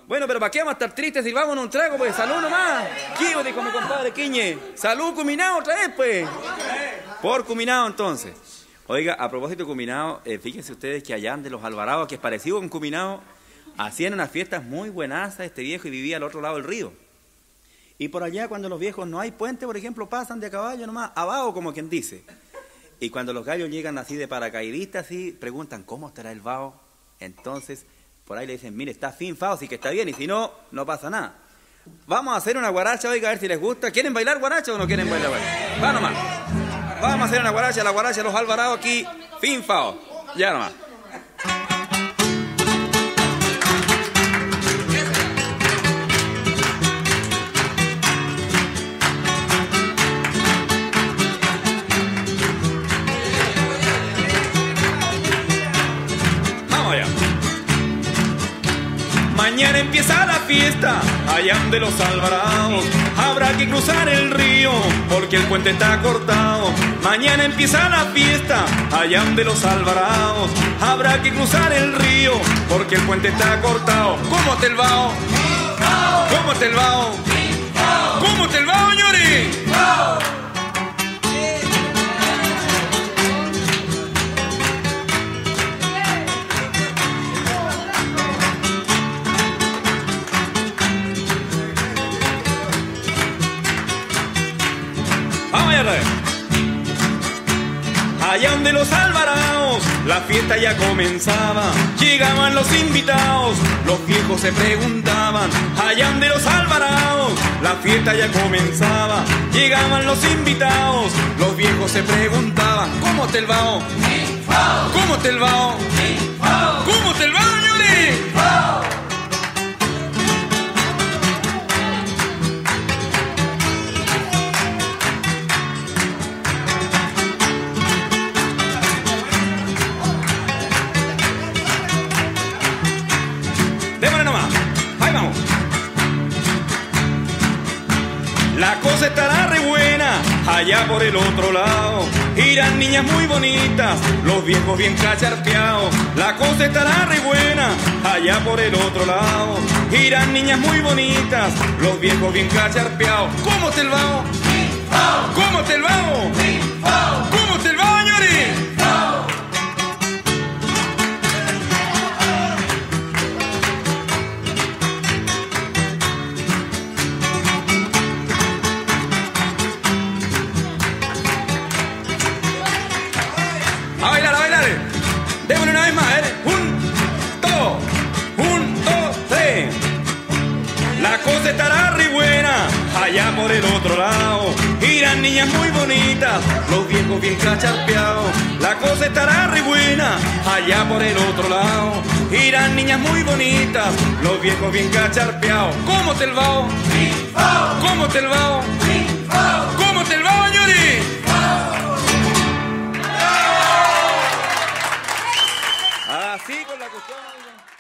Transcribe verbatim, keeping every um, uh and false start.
Bueno, pero ¿para qué vamos a estar tristes si vamos a un trago? Pues salud nomás. Chivo, dijo mi compadre Quiñe. Salud, Cuminao, otra vez, pues. Por Cuminao, entonces. Oiga, a propósito de Cuminao, eh, fíjense ustedes que allá de los Alvarados, que es parecido con Cuminao, hacían unas fiestas muy buenazas este viejo y vivía al otro lado del río. Y por allá, cuando los viejos no hay puente, por ejemplo, pasan de a caballo nomás, abajo, como quien dice. Y cuando los gallos llegan así de paracaidistas, así, preguntan, ¿cómo estará el vaho? Entonces, por ahí le dicen, mire, está fin, fao, sí que está bien, y si no, no pasa nada. Vamos a hacer una guaracha, oiga, a ver si les gusta. ¿Quieren bailar guaracha o no quieren bailar guaracha? Va nomás. Vamos a hacer una guaracha, la guaracha de los Alvarados aquí, fin, fao. Ya nomás. Mañana empieza la fiesta, allá de los Alvarados. Habrá que cruzar el río, porque el puente está cortado. Mañana empieza la fiesta, allá de los Alvarados. Habrá que cruzar el río, porque el puente está cortado. ¿Cómo te el vaho? ¿Cómo te el vaho? ¿Cómo te el vaho, señores? Allá donde los Alvarados, la fiesta ya comenzaba. Llegaban los invitados, los viejos se preguntaban. Allá donde los Alvarados, la fiesta ya comenzaba. Llegaban los invitados, los viejos se preguntaban. ¿Cómo te el vaho? ¿Cómo te el vaho? ¿Cómo te el vaho, señores? La cosa estará re buena, allá por el otro lado. Irán niñas muy bonitas, los viejos bien cacharpeados. La cosa estará re buena, allá por el otro lado. Irán niñas muy bonitas, los viejos bien cacharpeados. ¿Cómo te el vaho? ¿Cómo te el vaho? ¿Cómo te el vaho, señores? A bailar, a bailar. Démosle una vez más, ¿eh? Un, dos, un, dos, tres. La cosa estará re buena, allá por el otro lado. Irán niñas muy bonitas, los viejos bien cacharpeados. La cosa estará re buena, allá por el otro lado. Irán niñas muy bonitas, los viejos bien cacharpeados. ¿Cómo te el vaho? ¿Cómo te el vaho? ¿Cómo te el vaho, señores? Así con la cuestión.